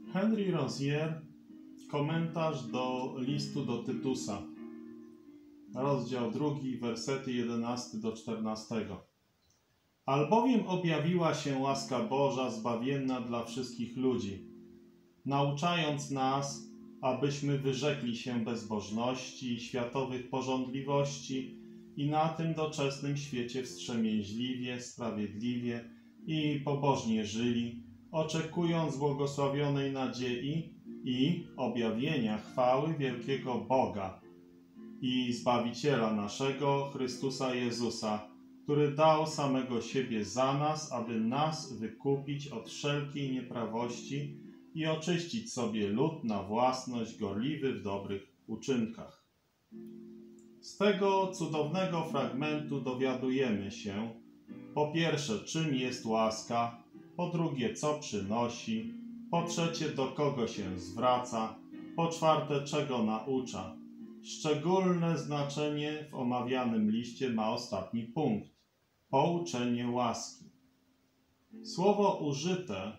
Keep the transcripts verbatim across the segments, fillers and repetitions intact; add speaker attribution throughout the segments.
Speaker 1: Henry Rozier, komentarz do listu do Tytusa, rozdział drugi, wersety jedenasty do czternastego. Albowiem objawiła się łaska Boża zbawienna dla wszystkich ludzi, nauczając nas, abyśmy wyrzekli się bezbożności i światowych porządliwości i na tym doczesnym świecie wstrzemięźliwie, sprawiedliwie i pobożnie żyli, oczekując błogosławionej nadziei i objawienia chwały wielkiego Boga i Zbawiciela naszego, Chrystusa Jezusa, który dał samego siebie za nas, aby nas wykupić od wszelkiej nieprawości i oczyścić sobie lud na własność, gorliwy w dobrych uczynkach. Z tego cudownego fragmentu dowiadujemy się, po pierwsze, czym jest łaska, po drugie, co przynosi, po trzecie, do kogo się zwraca, po czwarte, czego naucza. Szczególne znaczenie w omawianym liście ma ostatni punkt – pouczenie łaski. Słowo użyte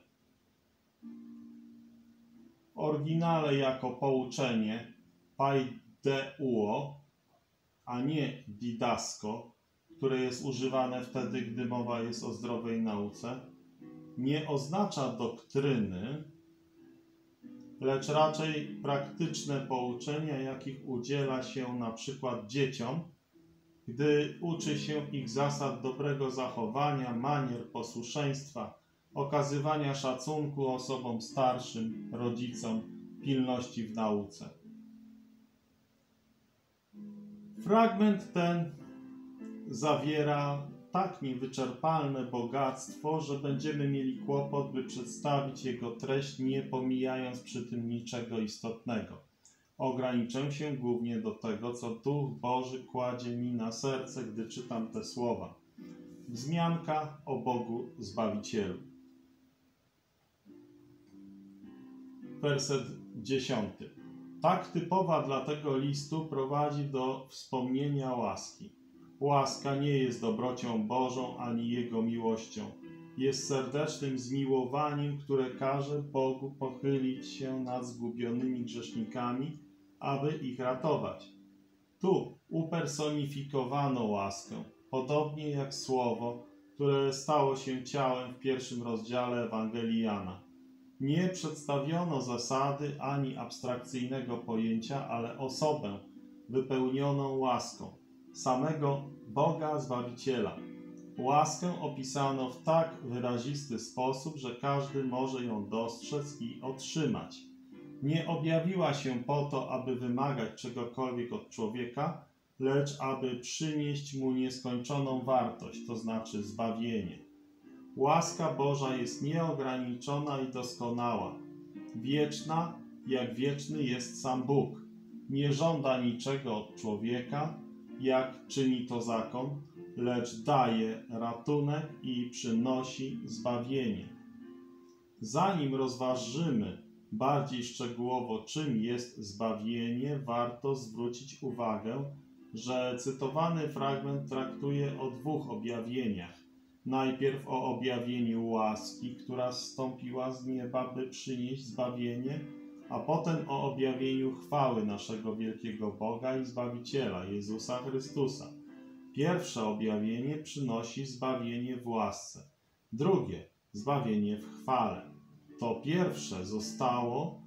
Speaker 1: w oryginale jako pouczenie, paideuo, a nie didasko, które jest używane wtedy, gdy mowa jest o zdrowej nauce, nie oznacza doktryny, lecz raczej praktyczne pouczenia, jakich udziela się na przykład dzieciom, gdy uczy się ich zasad dobrego zachowania, manier posłuszeństwa, okazywania szacunku osobom starszym, rodzicom, pilności w nauce. Fragment ten zawiera tak niewyczerpalne bogactwo, że będziemy mieli kłopot, by przedstawić jego treść, nie pomijając przy tym niczego istotnego. Ograniczę się głównie do tego, co Duch Boży kładzie mi na serce, gdy czytam te słowa. Wzmianka o Bogu Zbawicielu. Werset dziesiąty. Tak typowa dla tego listu prowadzi do wspomnienia łaski. Łaska nie jest dobrocią Bożą ani Jego miłością. Jest serdecznym zmiłowaniem, które każe Bogu pochylić się nad zgubionymi grzesznikami, aby ich ratować. Tu upersonifikowano łaskę, podobnie jak słowo, które stało się ciałem w pierwszym rozdziale Ewangelii Jana. Nie przedstawiono zasady ani abstrakcyjnego pojęcia, ale osobę wypełnioną łaską, samego Boga Zbawiciela. Łaskę opisano w tak wyrazisty sposób, że każdy może ją dostrzec i otrzymać. Nie objawiła się po to, aby wymagać czegokolwiek od człowieka, lecz aby przynieść mu nieskończoną wartość, to znaczy zbawienie. Łaska Boża jest nieograniczona i doskonała, wieczna, jak wieczny jest sam Bóg. Nie żąda niczego od człowieka, jak czyni to zakon, lecz daje ratunek i przynosi zbawienie. Zanim rozważymy bardziej szczegółowo, czym jest zbawienie, warto zwrócić uwagę, że cytowany fragment traktuje o dwóch objawieniach. Najpierw o objawieniu łaski, która zstąpiła z nieba, by przynieść zbawienie, a potem o objawieniu chwały naszego wielkiego Boga i Zbawiciela, Jezusa Chrystusa. Pierwsze objawienie przynosi zbawienie w łasce, drugie zbawienie w chwale. To pierwsze zostało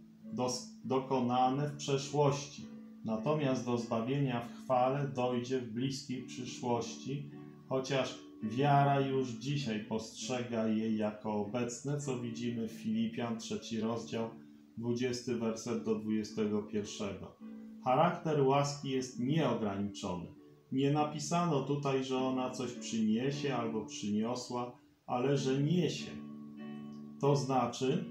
Speaker 1: dokonane w przeszłości, natomiast do zbawienia w chwale dojdzie w bliskiej przyszłości, chociaż wiara już dzisiaj postrzega je jako obecne, co widzimy w Filipian, trzeci rozdział, dwudziesty werset do dwudziestego pierwszego. Charakter łaski jest nieograniczony. Nie napisano tutaj, że ona coś przyniesie albo przyniosła, ale że niesie. To znaczy,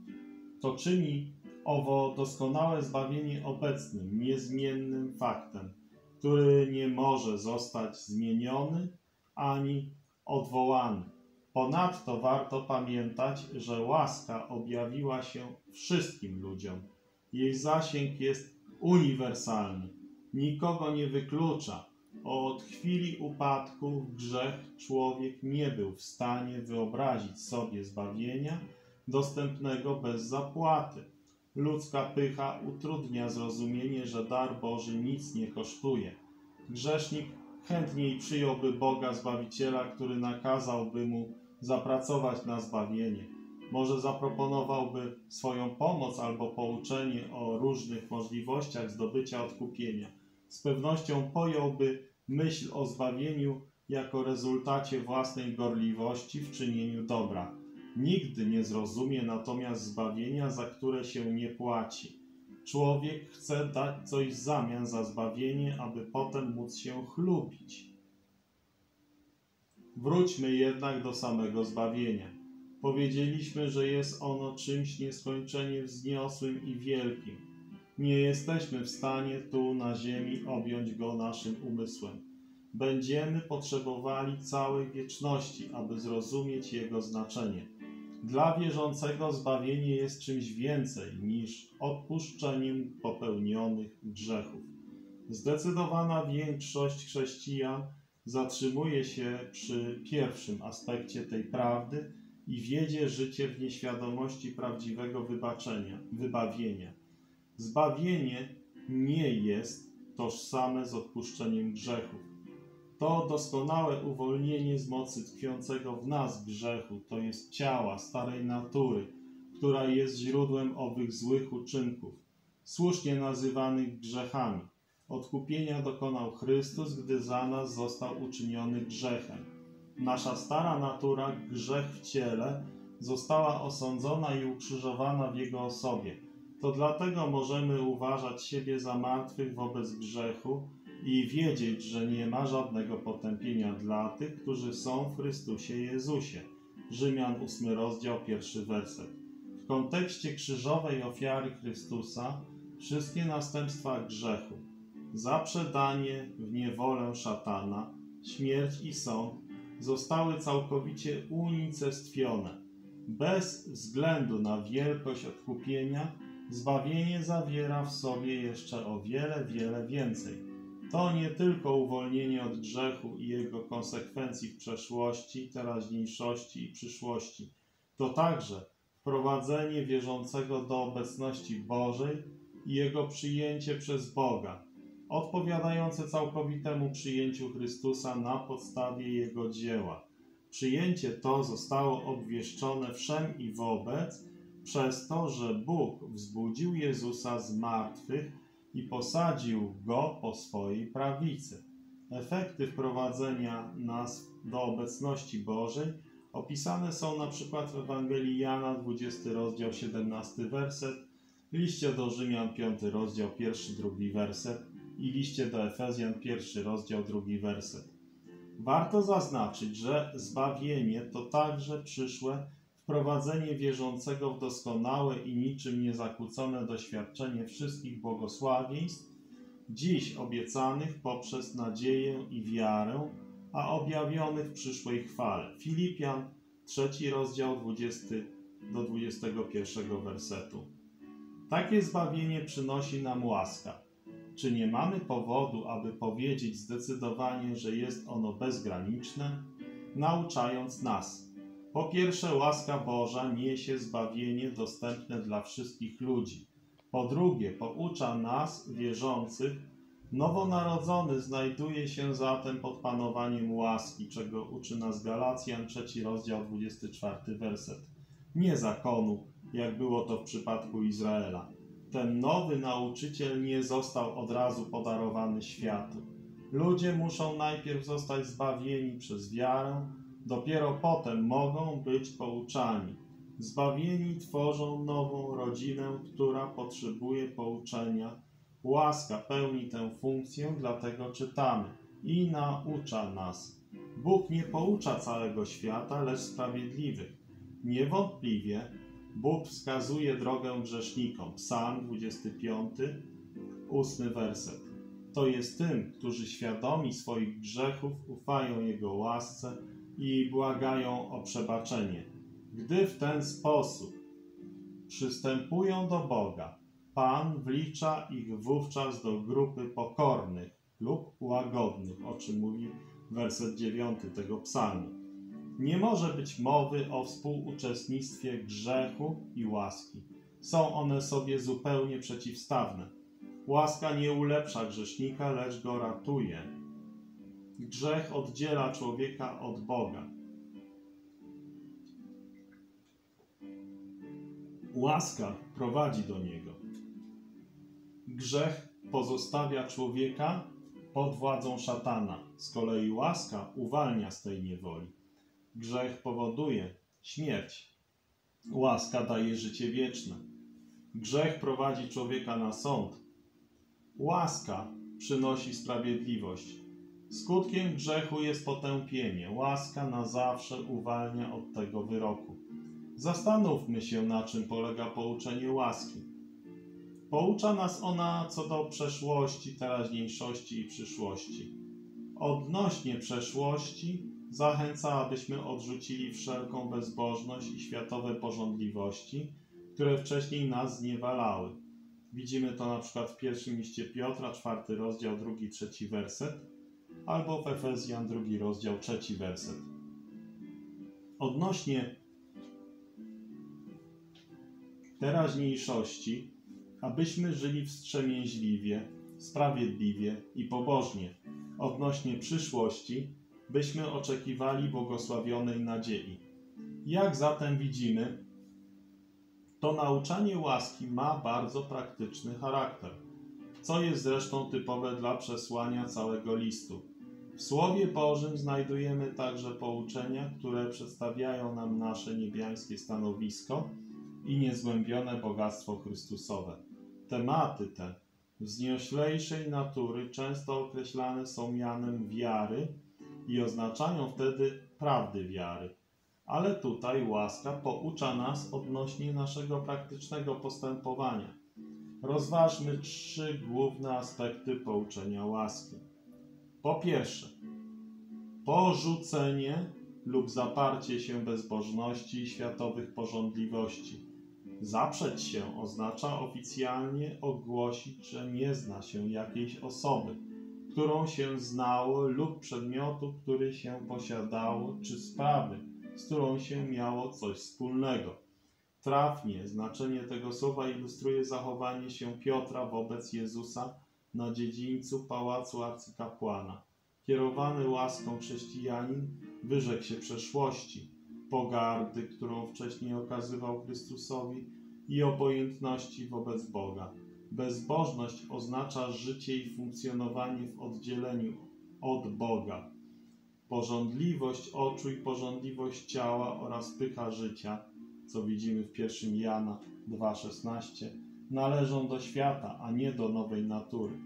Speaker 1: to czyni owo doskonałe zbawienie obecnym, niezmiennym faktem, który nie może zostać zmieniony ani odwołany. Ponadto warto pamiętać, że łaska objawiła się wszystkim ludziom. Jej zasięg jest uniwersalny, nikogo nie wyklucza. Od chwili upadku w grzech człowiek nie był w stanie wyobrazić sobie zbawienia, dostępnego bez zapłaty. Ludzka pycha utrudnia zrozumienie, że dar Boży nic nie kosztuje. Grzesznik chętniej przyjąłby Boga Zbawiciela, który nakazałby mu zapracować na zbawienie. Może zaproponowałby swoją pomoc albo pouczenie o różnych możliwościach zdobycia odkupienia. Z pewnością pojąłby myśl o zbawieniu jako rezultacie własnej gorliwości w czynieniu dobra. Nigdy nie zrozumie natomiast zbawienia, za które się nie płaci. Człowiek chce dać coś w zamian za zbawienie, aby potem móc się chlubić. Wróćmy jednak do samego zbawienia. Powiedzieliśmy, że jest ono czymś nieskończenie wzniosłym i wielkim. Nie jesteśmy w stanie tu na ziemi objąć go naszym umysłem. Będziemy potrzebowali całej wieczności, aby zrozumieć jego znaczenie. Dla wierzącego zbawienie jest czymś więcej niż odpuszczeniem popełnionych grzechów. Zdecydowana większość chrześcijan zatrzymuje się przy pierwszym aspekcie tej prawdy i wiedzie życie w nieświadomości prawdziwego wybaczenia, wybawienia. Zbawienie nie jest tożsame z odpuszczeniem grzechów. To doskonałe uwolnienie z mocy tkwiącego w nas grzechu, to jest ciała, starej natury, która jest źródłem owych złych uczynków, słusznie nazywanych grzechami. Odkupienia dokonał Chrystus, gdy za nas został uczyniony grzechem. Nasza stara natura, grzech w ciele, została osądzona i ukrzyżowana w Jego osobie. To dlatego możemy uważać siebie za martwych wobec grzechu i wiedzieć, że nie ma żadnego potępienia dla tych, którzy są w Chrystusie Jezusie. Rzymian ósmy rozdział, pierwszy werset. W kontekście krzyżowej ofiary Chrystusa wszystkie następstwa grzechu, zaprzedanie w niewolę szatana, śmierć i sąd zostały całkowicie unicestwione. Bez względu na wielkość odkupienia, zbawienie zawiera w sobie jeszcze o wiele, wiele więcej. To nie tylko uwolnienie od grzechu i jego konsekwencji w przeszłości, teraźniejszości i przyszłości. To także wprowadzenie wierzącego do obecności Bożej i jego przyjęcie przez Boga, odpowiadające całkowitemu przyjęciu Chrystusa na podstawie Jego dzieła. Przyjęcie to zostało obwieszczone wszem i wobec przez to, że Bóg wzbudził Jezusa z martwych i posadził Go po swojej prawicy. Efekty wprowadzenia nas do obecności Bożej opisane są na przykład w Ewangelii Jana, dwudziesty rozdział, siedemnasty werset, liście do Rzymian, piąty rozdział, pierwszy, drugi werset i liście do Efezjan, pierwszy rozdział, drugi werset. Warto zaznaczyć, że zbawienie to także przyszłe wprowadzenie wierzącego w doskonałe i niczym niezakłócone doświadczenie wszystkich błogosławieństw, dziś obiecanych poprzez nadzieję i wiarę, a objawionych w przyszłej chwale. Filipian, trzeci rozdział, dwudziesty do dwudziestego pierwszego wersetu. Takie zbawienie przynosi nam łaska. Czy nie mamy powodu, aby powiedzieć zdecydowanie, że jest ono bezgraniczne? Nauczając nas. Po pierwsze, łaska Boża niesie zbawienie dostępne dla wszystkich ludzi. Po drugie, poucza nas, wierzących, nowonarodzony znajduje się zatem pod panowaniem łaski, czego uczy nas Galacjan, trzeci rozdział, dwudziesty czwarty werset. Nie zakonu, jak było to w przypadku Izraela. Ten nowy nauczyciel nie został od razu podarowany światu. Ludzie muszą najpierw zostać zbawieni przez wiarę, dopiero potem mogą być pouczani. Zbawieni tworzą nową rodzinę, która potrzebuje pouczenia. Łaska pełni tę funkcję, dlatego czytamy i naucza nas. Bóg nie poucza całego świata, lecz sprawiedliwych. Niewątpliwie Bóg wskazuje drogę grzesznikom. Psalm dwudziesty piąty, ósmy werset. To jest tym, którzy świadomi swoich grzechów ufają Jego łasce i błagają o przebaczenie. Gdy w ten sposób przystępują do Boga, Pan wlicza ich wówczas do grupy pokornych lub łagodnych, o czym mówi werset dziewiąty tego psalmu. Nie może być mowy o współuczestnictwie grzechu i łaski. Są one sobie zupełnie przeciwstawne. Łaska nie ulepsza grzesznika, lecz go ratuje. Grzech oddziela człowieka od Boga. Łaska prowadzi do Niego. Grzech pozostawia człowieka pod władzą szatana. Z kolei łaska uwalnia z tej niewoli. Grzech powoduje śmierć. Łaska daje życie wieczne. Grzech prowadzi człowieka na sąd. Łaska przynosi sprawiedliwość. Skutkiem grzechu jest potępienie. Łaska na zawsze uwalnia od tego wyroku. Zastanówmy się, na czym polega pouczenie łaski. Poucza nas ona co do przeszłości, teraźniejszości i przyszłości. Odnośnie przeszłości zachęca, abyśmy odrzucili wszelką bezbożność i światowe pożądliwości, które wcześniej nas zniewalały. Widzimy to na przykład w pierwszym liście Piotra, czwarty rozdział, drugi, trzeci werset, albo w Efezjan, drugi rozdział, trzeci werset. Odnośnie teraźniejszości, abyśmy żyli wstrzemięźliwie, sprawiedliwie i pobożnie. Odnośnie przyszłości, byśmy oczekiwali błogosławionej nadziei. Jak zatem widzimy, to nauczanie łaski ma bardzo praktyczny charakter, co jest zresztą typowe dla przesłania całego listu. W Słowie Bożym znajdujemy także pouczenia, które przedstawiają nam nasze niebiańskie stanowisko i niezgłębione bogactwo Chrystusowe. Tematy te wznioślejszej natury często określane są mianem wiary i oznaczają wtedy prawdy wiary. Ale tutaj łaska poucza nas odnośnie naszego praktycznego postępowania. Rozważmy trzy główne aspekty pouczenia łaski. Po pierwsze, porzucenie lub zaparcie się bezbożności i światowych pożądliwości. Zaprzeć się oznacza oficjalnie ogłosić, że nie zna się jakiejś osoby, którą się znało, lub przedmiotu, który się posiadało, czy sprawy, z którą się miało coś wspólnego. Trafnie znaczenie tego słowa ilustruje zachowanie się Piotra wobec Jezusa na dziedzińcu pałacu arcykapłana. Kierowany łaską chrześcijanin wyrzekł się przeszłości, pogardy, którą wcześniej okazywał Chrystusowi, i obojętności wobec Boga. Bezbożność oznacza życie i funkcjonowanie w oddzieleniu od Boga. Pożądliwość oczu i pożądliwość ciała oraz pycha życia, co widzimy w pierwszym Jana dwa szesnaście, należą do świata, a nie do nowej natury.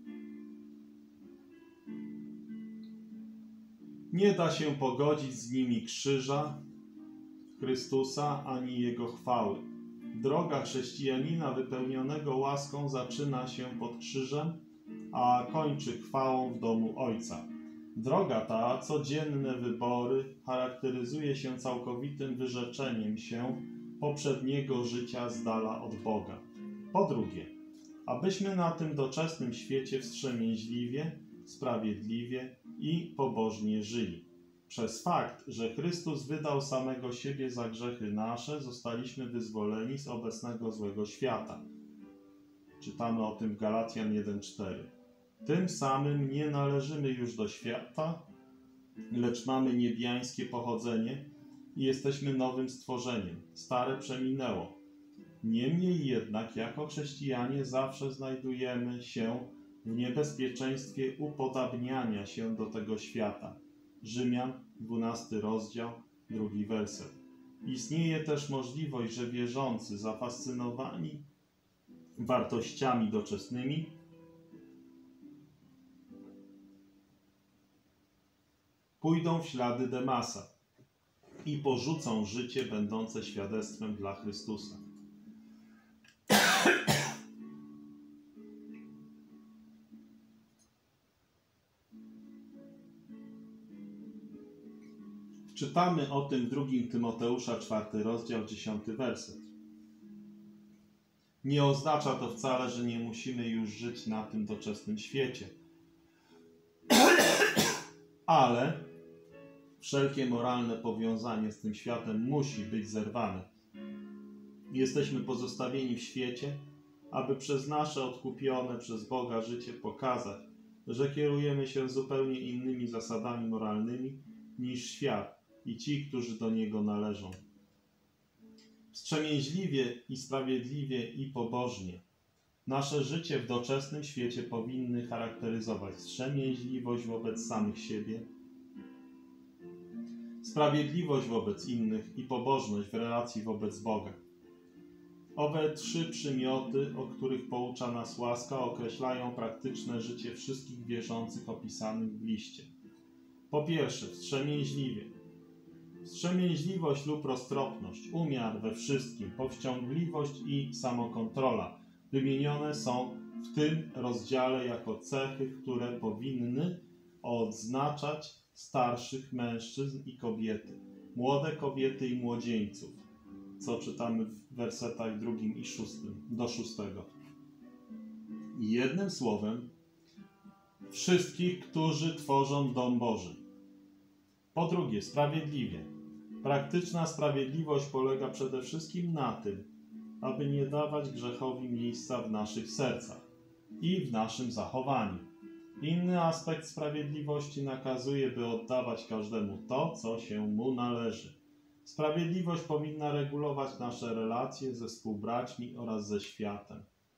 Speaker 1: Nie da się pogodzić z nimi krzyża Chrystusa ani Jego chwały. Droga chrześcijanina wypełnionego łaską zaczyna się pod krzyżem, a kończy chwałą w domu Ojca. Droga ta, codzienne wybory, charakteryzuje się całkowitym wyrzeczeniem się poprzedniego życia z dala od Boga. Po drugie, abyśmy na tym doczesnym świecie wstrzemięźliwie, sprawiedliwie i pobożnie żyli. Przez fakt, że Chrystus wydał samego siebie za grzechy nasze, zostaliśmy wyzwoleni z obecnego złego świata. Czytamy o tym w Galacjan jeden cztery. Tym samym nie należymy już do świata, lecz mamy niebiańskie pochodzenie i jesteśmy nowym stworzeniem. Stare przeminęło. Niemniej jednak, jako chrześcijanie zawsze znajdujemy się w niebezpieczeństwie upodabniania się do tego świata. Rzymian, dwunasty rozdział, drugi werset. Istnieje też możliwość, że wierzący zafascynowani wartościami doczesnymi pójdą w ślady Demasa i porzucą życie będące świadectwem dla Chrystusa. Czytamy o tym w drugim Tymoteusza, czwarty rozdział, dziesiąty werset. Nie oznacza to wcale, że nie musimy już żyć na tym doczesnym świecie. Ale Wszelkie moralne powiązanie z tym światem musi być zerwane. Jesteśmy pozostawieni w świecie, aby przez nasze odkupione przez Boga życie pokazać, że kierujemy się zupełnie innymi zasadami moralnymi niż świat i ci, którzy do niego należą. Wstrzemięźliwie i sprawiedliwie i pobożnie. Nasze życie w doczesnym świecie powinny charakteryzować wstrzemięźliwość wobec samych siebie, sprawiedliwość wobec innych i pobożność w relacji wobec Boga. Owe trzy przymioty, o których poucza nas łaska, określają praktyczne życie wszystkich wierzących opisanych w liście. Po pierwsze, wstrzemięźliwie. Wstrzemięźliwość lub roztropność, umiar we wszystkim, powściągliwość i samokontrola wymienione są w tym rozdziale jako cechy, które powinny odznaczać starszych mężczyzn i kobiety, młode kobiety i młodzieńców, co czytamy w wersetach drugim i szóstym, do szóstego. Jednym słowem, wszystkich, którzy tworzą dom Boży. Po drugie, sprawiedliwie. Praktyczna sprawiedliwość polega przede wszystkim na tym, aby nie dawać grzechowi miejsca w naszych sercach i w naszym zachowaniu. Inny aspekt sprawiedliwości nakazuje, by oddawać każdemu to, co się mu należy. Sprawiedliwość powinna regulować nasze relacje ze współbraćmi oraz ze światem.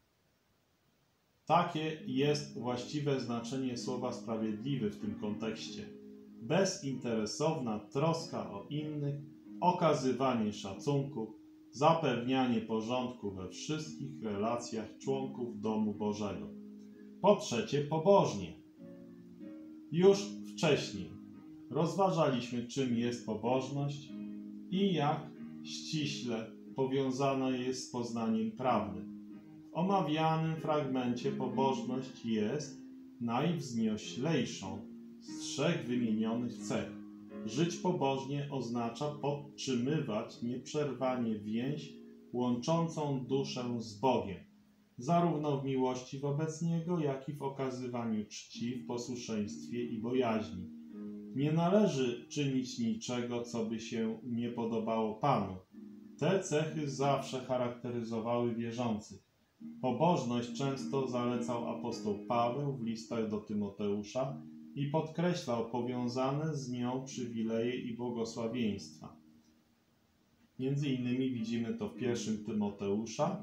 Speaker 1: Takie jest właściwe znaczenie słowa sprawiedliwy w tym kontekście. Bezinteresowna troska o innych, okazywanie szacunku, zapewnianie porządku we wszystkich relacjach członków domu Bożego. Po trzecie, pobożnie. Już wcześniej rozważaliśmy, czym jest pobożność i jak ściśle powiązana jest z poznaniem prawdy. W omawianym fragmencie pobożność jest najwznioślejszą z trzech wymienionych cech. Żyć pobożnie oznacza podtrzymywać nieprzerwanie więź łączącą duszę z Bogiem, zarówno w miłości wobec Niego, jak i w okazywaniu czci, w posłuszeństwie i bojaźni. Nie należy czynić niczego, co by się nie podobało Panu. Te cechy zawsze charakteryzowały wierzących. Pobożność często zalecał apostoł Paweł w listach do Tymoteusza i podkreślał powiązane z nią przywileje i błogosławieństwa. Między innymi widzimy to w pierwszym Tymoteusza,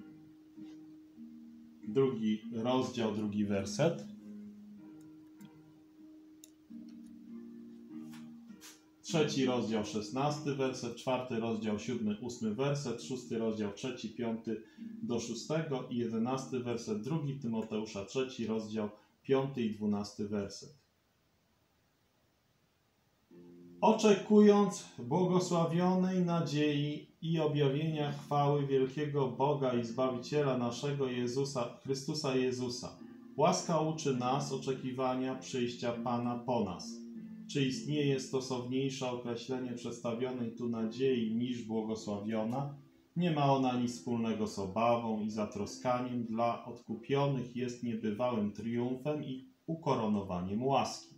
Speaker 1: drugi rozdział, drugi werset. Trzeci rozdział, szesnasty werset, czwarty rozdział, siódmy, ósmy werset, szósty rozdział, trzeci, piąty do szóstego i jedenasty werset, drugi Tymoteusza, trzeci rozdział, piąty i dwunasty werset. Oczekując błogosławionej nadziei i objawienia chwały wielkiego Boga i Zbawiciela naszego Jezusa, Chrystusa Jezusa, łaska uczy nas oczekiwania przyjścia Pana po nas. Czy istnieje stosowniejsze określenie przedstawionej tu nadziei niż błogosławiona? Nie ma ona nic wspólnego z obawą i zatroskaniem. Dla odkupionych jest niebywałym triumfem i ukoronowaniem łaski.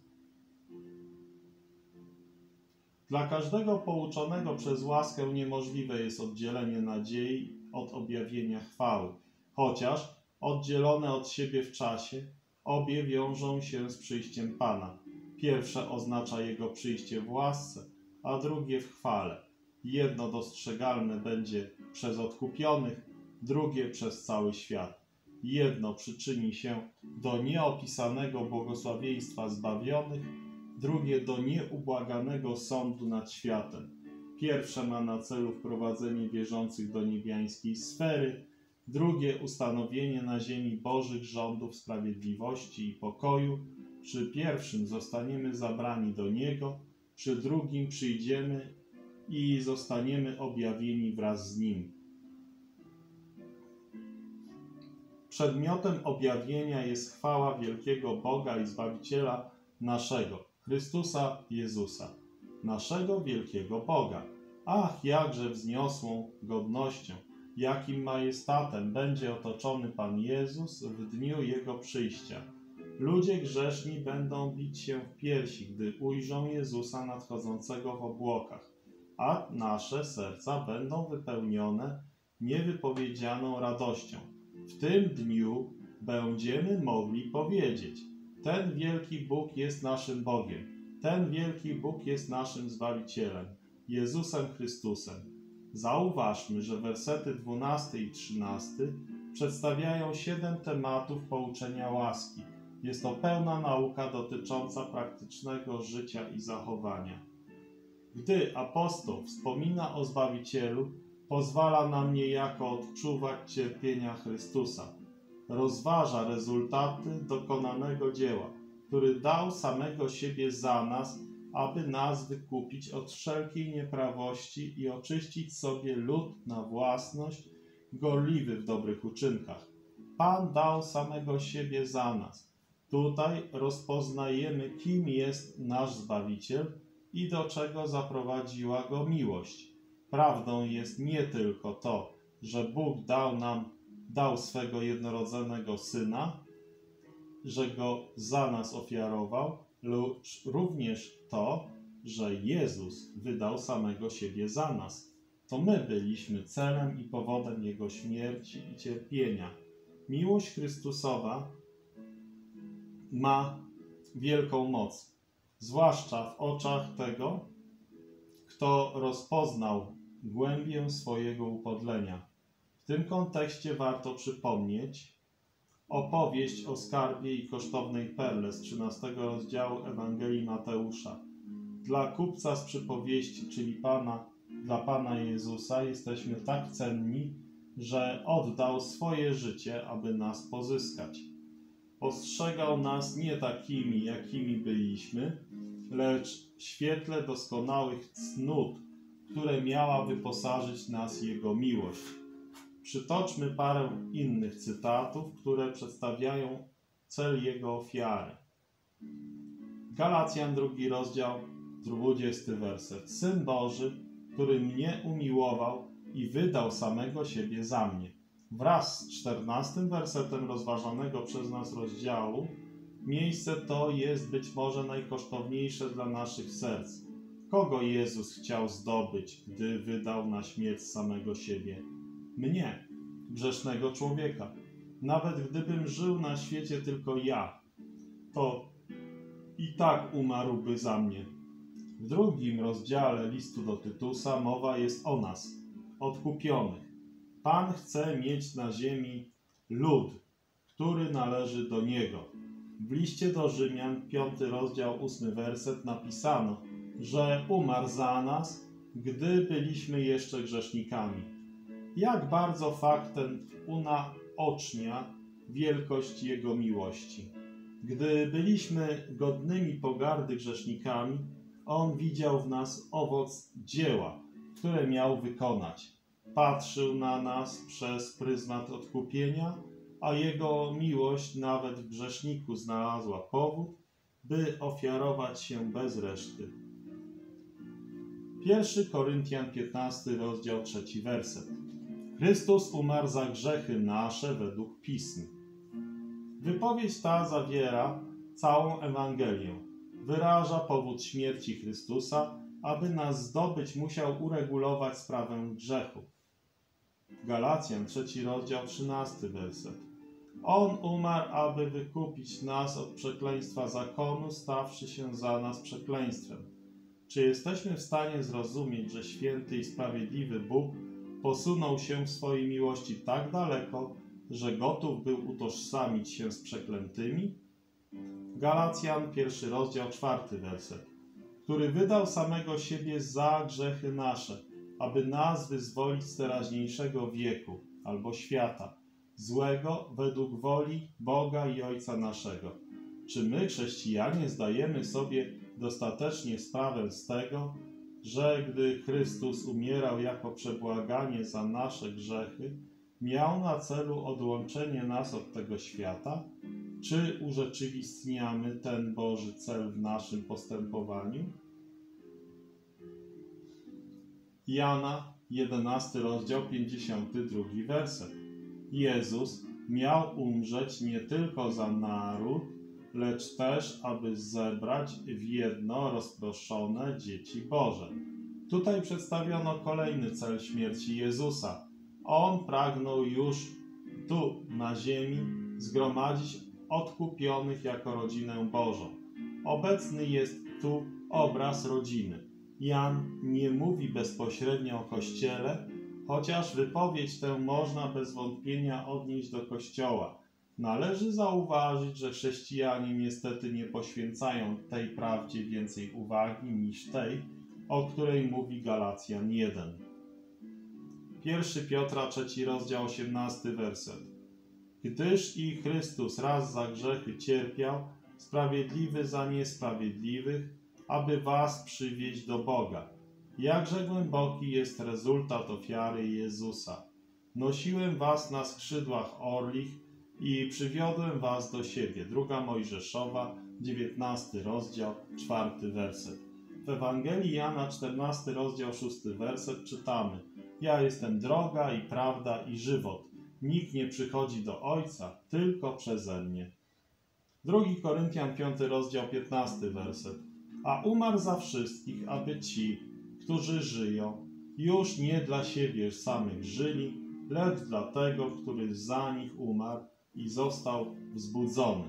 Speaker 1: Dla każdego pouczonego przez łaskę niemożliwe jest oddzielenie nadziei od objawienia chwały, chociaż oddzielone od siebie w czasie, obie wiążą się z przyjściem Pana. Pierwsze oznacza Jego przyjście w łasce, a drugie w chwale. Jedno dostrzegalne będzie przez odkupionych, drugie przez cały świat. Jedno przyczyni się do nieopisanego błogosławieństwa zbawionych, drugie do nieubłaganego sądu nad światem. Pierwsze ma na celu wprowadzenie wierzących do niebiańskiej sfery, drugie ustanowienie na ziemi Bożych rządów sprawiedliwości i pokoju. Przy pierwszym zostaniemy zabrani do Niego, przy drugim przyjdziemy i zostaniemy objawieni wraz z Nim. Przedmiotem objawienia jest chwała wielkiego Boga i Zbawiciela naszego, Chrystusa Jezusa, naszego wielkiego Boga. Ach, jakże wzniosłą godnością, jakim majestatem będzie otoczony Pan Jezus w dniu Jego przyjścia. Ludzie grzeszni będą bić się w piersi, gdy ujrzą Jezusa nadchodzącego w obłokach, a nasze serca będą wypełnione niewypowiedzianą radością. W tym dniu będziemy mogli powiedzieć: ten wielki Bóg jest naszym Bogiem, ten wielki Bóg jest naszym Zbawicielem, Jezusem Chrystusem. Zauważmy, że wersety dwunasty i trzynasty przedstawiają siedem tematów pouczenia łaski. Jest to pełna nauka dotycząca praktycznego życia i zachowania. Gdy apostoł wspomina o Zbawicielu, pozwala nam niejako odczuwać cierpienia Chrystusa. Rozważa rezultaty dokonanego dzieła, który dał samego siebie za nas, aby nas wykupić od wszelkiej nieprawości i oczyścić sobie lud na własność, gorliwy w dobrych uczynkach. Pan dał samego siebie za nas. Tutaj rozpoznajemy, kim jest nasz Zbawiciel i do czego zaprowadziła go miłość. Prawdą jest nie tylko to, że Bóg dał nam, dał swego jednorodzonego Syna, że go za nas ofiarował, lecz również to, że Jezus wydał samego siebie za nas. To my byliśmy celem i powodem Jego śmierci i cierpienia. Miłość Chrystusowa ma wielką moc, zwłaszcza w oczach tego, kto rozpoznał głębię swojego upodlenia. W tym kontekście warto przypomnieć opowieść o skarbie i kosztownej perle z trzynastego rozdziału Ewangelii Mateusza. Dla kupca z przypowieści, czyli Pana, dla Pana Jezusa, jesteśmy tak cenni, że oddał swoje życie, aby nas pozyskać. Postrzegał nas nie takimi, jakimi byliśmy, lecz w świetle doskonałych cnót, które miała wyposażyć nas Jego miłość. Przytoczmy parę innych cytatów, które przedstawiają cel Jego ofiary. Galacjan, drugi rozdział, dwudziesty werset. Syn Boży, który mnie umiłował i wydał samego siebie za mnie. Wraz z czternastym wersetem rozważanego przez nas rozdziału, miejsce to jest być może najkosztowniejsze dla naszych serc. Kogo Jezus chciał zdobyć, gdy wydał na śmierć samego siebie? Mnie, grzesznego człowieka. Nawet gdybym żył na świecie tylko ja, to i tak umarłby za mnie. W drugim rozdziale listu do Tytusa mowa jest o nas, odkupionych. Pan chce mieć na ziemi lud, który należy do Niego. W liście do Rzymian, piąty rozdział, ósmy werset napisano, że umarł za nas, gdy byliśmy jeszcze grzesznikami. Jak bardzo fakt ten unaocznia wielkość Jego miłości. Gdy byliśmy godnymi pogardy grzesznikami, On widział w nas owoc dzieła, które miał wykonać. Patrzył na nas przez pryzmat odkupienia, a Jego miłość nawet w grzeszniku znalazła powód, by ofiarować się bez reszty. Pierwszy Koryntian, piętnasty rozdział, trzeci werset. Chrystus umarł za grzechy nasze według Pism. Wypowiedź ta zawiera całą Ewangelię. Wyraża powód śmierci Chrystusa, aby nas zdobyć, musiał uregulować sprawę grzechu. Galacjan, trzeci rozdział, trzynasty werset. On umarł, aby wykupić nas od przekleństwa zakonu, stawszy się za nas przekleństwem. Czy jesteśmy w stanie zrozumieć, że święty i sprawiedliwy Bóg posunął się w swojej miłości tak daleko, że gotów był utożsamić się z przeklętymi? Galacjan, pierwszy rozdział, czwarty werset. Który wydał samego siebie za grzechy nasze, aby nas wyzwolić z teraźniejszego wieku albo świata, złego według woli Boga i Ojca naszego. Czy my, chrześcijanie, zdajemy sobie dostatecznie sprawę z tego, że gdy Chrystus umierał jako przebłaganie za nasze grzechy, miał na celu odłączenie nas od tego świata? Czy urzeczywistniamy ten Boży cel w naszym postępowaniu? Jana, jedenasty rozdział, pięćdziesiąty drugi werset. Jezus miał umrzeć nie tylko za naród, lecz też, aby zebrać w jedno rozproszone dzieci Boże. Tutaj przedstawiono kolejny cel śmierci Jezusa. On pragnął już tu, na ziemi, zgromadzić odkupionych jako rodzinę Bożą. Obecny jest tu obraz rodziny. Jan nie mówi bezpośrednio o Kościele, chociaż wypowiedź tę można bez wątpienia odnieść do Kościoła. Należy zauważyć, że chrześcijanie niestety nie poświęcają tej prawdzie więcej uwagi niż tej, o której mówi Galacjan jeden. Pierwszy Piotra, trzeci rozdział, osiemnasty werset. Gdyż i Chrystus raz za grzechy cierpiał, sprawiedliwy za niesprawiedliwych, aby was przywieźć do Boga. Jakże głęboki jest rezultat ofiary Jezusa. Nosiłem was na skrzydłach orlich i przywiodłem was do siebie. Druga Mojżeszowa, dziewiętnasty rozdział, czwarty werset. W Ewangelii Jana, czternasty rozdział, szósty werset czytamy: Ja jestem droga i prawda i żywot. Nikt nie przychodzi do Ojca, tylko przeze mnie. Drugi Koryntian, piąty rozdział, piętnasty werset. A umarł za wszystkich, aby ci, którzy żyją, już nie dla siebie samych żyli, lecz dla tego, który za nich umarł i został wzbudzony.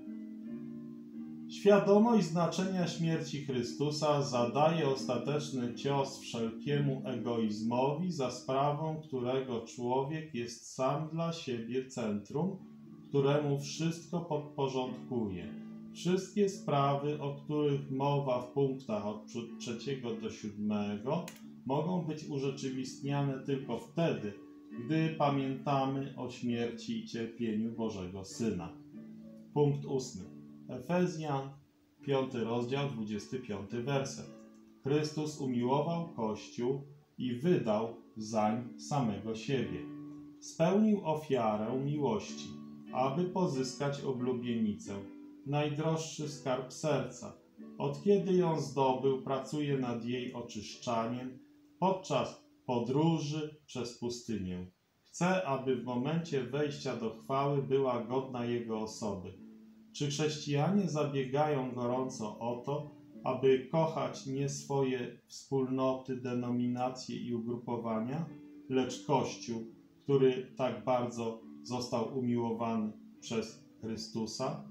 Speaker 1: Świadomość znaczenia śmierci Chrystusa zadaje ostateczny cios wszelkiemu egoizmowi, za sprawą którego człowiek jest sam dla siebie centrum, któremu wszystko podporządkuje. Wszystkie sprawy, o których mowa w punktach od trzeciego do siódmego, mogą być urzeczywistniane tylko wtedy, gdy pamiętamy o śmierci i cierpieniu Bożego Syna. Punkt ósmy. Efezjan, piąty rozdział, dwudziesty piąty werset. Chrystus umiłował Kościół i wydał zań samego siebie. Spełnił ofiarę miłości, aby pozyskać oblubienicę, najdroższy skarb serca. Od kiedy ją zdobył, pracuje nad jej oczyszczaniem podczas podróży przez pustynię. Chce, aby w momencie wejścia do chwały była godna Jego osoby. Czy chrześcijanie zabiegają gorąco o to, aby kochać nie swoje wspólnoty, denominacje i ugrupowania, lecz Kościół, który tak bardzo został umiłowany przez Chrystusa?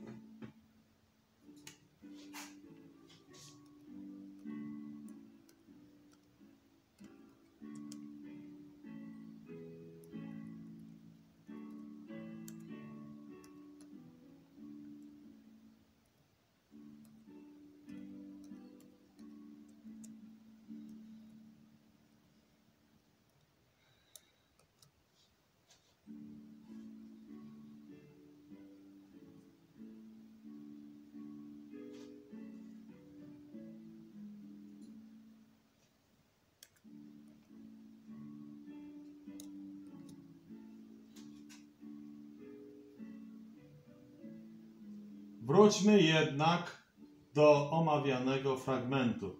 Speaker 1: Wróćmy jednak do omawianego fragmentu.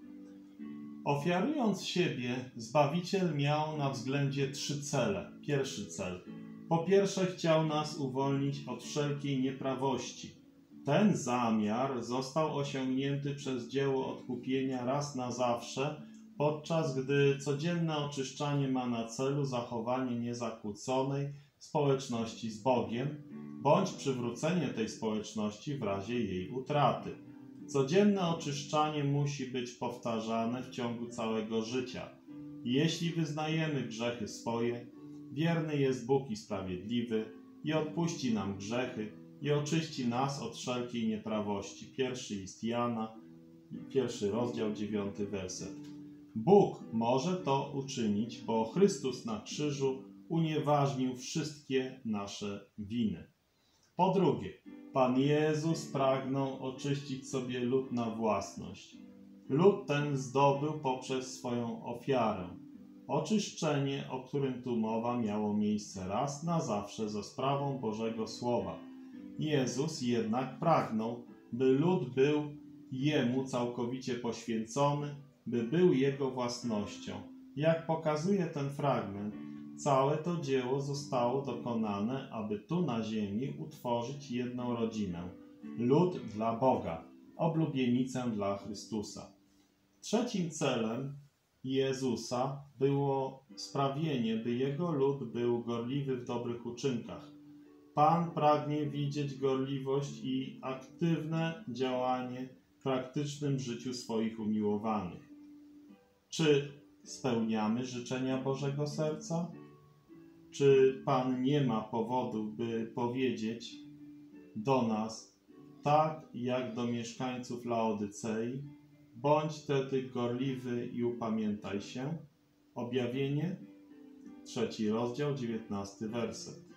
Speaker 1: Ofiarując siebie, Zbawiciel miał na względzie trzy cele. Pierwszy cel. Po pierwsze, chciał nas uwolnić od wszelkiej nieprawości. Ten zamiar został osiągnięty przez dzieło odkupienia raz na zawsze, podczas gdy codzienne oczyszczanie ma na celu zachowanie niezakłóconej społeczności z Bogiem, bądź przywrócenie tej społeczności w razie jej utraty. Codzienne oczyszczanie musi być powtarzane w ciągu całego życia. Jeśli wyznajemy grzechy swoje, wierny jest Bóg i sprawiedliwy i odpuści nam grzechy i oczyści nas od wszelkiej nieprawości. Pierwszy list Jana, pierwszy rozdział, dziewiąty werset. Bóg może to uczynić, bo Chrystus na krzyżu unieważnił wszystkie nasze winy. Po drugie, Pan Jezus pragnął oczyścić sobie lud na własność. Lud ten zdobył poprzez swoją ofiarę. Oczyszczenie, o którym tu mowa, miało miejsce raz na zawsze za sprawą Bożego Słowa. Jezus jednak pragnął, by lud był Jemu całkowicie poświęcony, by był Jego własnością. Jak pokazuje ten fragment, całe to dzieło zostało dokonane, aby tu na ziemi utworzyć jedną rodzinę, lud dla Boga, oblubienicę dla Chrystusa. Trzecim celem Jezusa było sprawienie, by Jego lud był gorliwy w dobrych uczynkach. Pan pragnie widzieć gorliwość i aktywne działanie w praktycznym życiu swoich umiłowanych. Czy spełniamy życzenia Bożego Serca? Czy Pan nie ma powodu, by powiedzieć do nas, tak jak do mieszkańców Laodycei: bądź tedy gorliwy i upamiętaj się? Objawienie, trzeci rozdział, dziewiętnasty werset.